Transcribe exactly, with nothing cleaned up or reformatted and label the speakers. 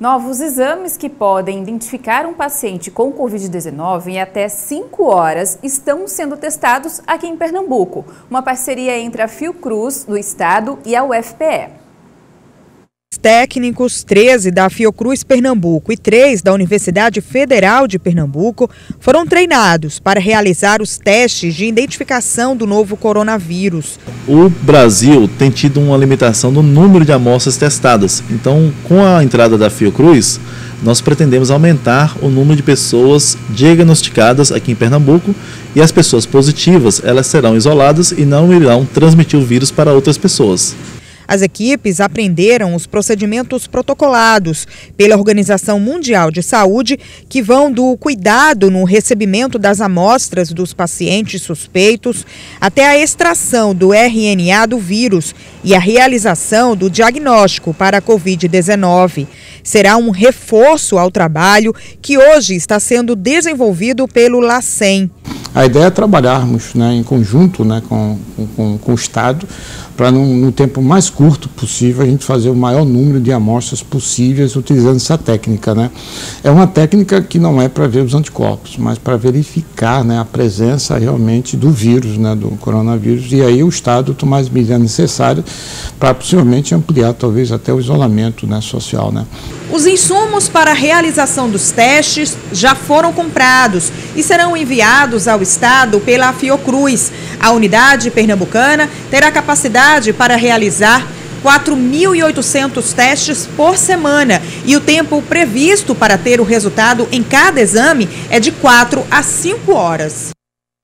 Speaker 1: Novos exames que podem identificar um paciente com covid dezenove em até cinco horas estão sendo testados aqui em Pernambuco. Uma parceria entre a Fiocruz do estado e a U F P E.
Speaker 2: Técnicos, treze da Fiocruz Pernambuco e três da Universidade Federal de Pernambuco, foram treinados para realizar os testes de identificação do novo coronavírus.
Speaker 3: O Brasil tem tido uma limitação no número de amostras testadas. Então, com a entrada da Fiocruz, nós pretendemos aumentar o número de pessoas diagnosticadas aqui em Pernambuco e as pessoas positivas, elas serão isoladas e não irão transmitir o vírus para outras pessoas.
Speaker 2: As equipes aprenderam os procedimentos protocolados pela Organização Mundial de Saúde, que vão do cuidado no recebimento das amostras dos pacientes suspeitos até a extração do R N A do vírus e a realização do diagnóstico para a covid dezenove. Será um reforço ao trabalho que hoje está sendo desenvolvido pelo LACEN.
Speaker 4: A ideia é trabalharmos, né, em conjunto, né, com, com, com o Estado, para no tempo mais curto possível a gente fazer o maior número de amostras possíveis utilizando essa técnica, né? É uma técnica que não é para ver os anticorpos, mas para verificar, né, a presença realmente do vírus, né, do coronavírus, e aí o Estado tomar as medidas necessárias para possivelmente ampliar talvez até o isolamento, né, social, né?
Speaker 2: Os insumos para a realização dos testes já foram comprados e serão enviados ao Estado pela Fiocruz. A unidade pernambucana terá capacidade para realizar quatro mil e oitocentos testes por semana e o tempo previsto para ter o resultado em cada exame é de quatro a cinco horas.